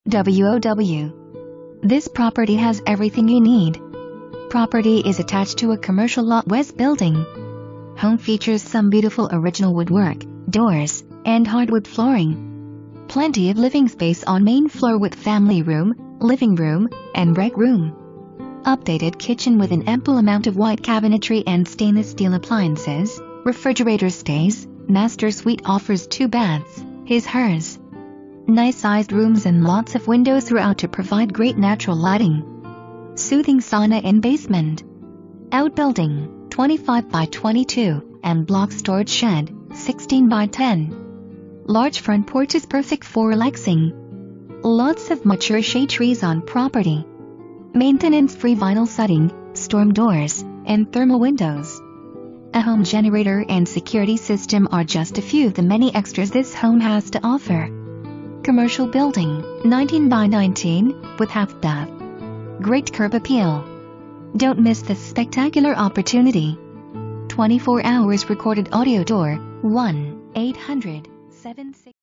WOW. This property has everything you need. Property is attached to a commercial lot west building. Home features some beautiful original woodwork, doors, and hardwood flooring. Plenty of living space on main floor with family room, living room, and rec room. Updated kitchen with an ample amount of white cabinetry and stainless steel appliances. Refrigerator stays. Master suite offers 2 baths, his/hers. Nice sized rooms and lots of windows throughout to provide great natural lighting. Soothing sauna in basement. Outbuilding, 25 by 22, and block storage shed, 16 by 10. Large front porch is perfect for relaxing. Lots of mature shade trees on property. Maintenance-free vinyl siding, storm doors, and thermal windows. A home generator and security system are just a few of the many extras this home has to offer. Commercial building, 19 by 19, with half bath. Great curb appeal. Don't miss this spectacular opportunity. 24 hours recorded audio door, 1-800-76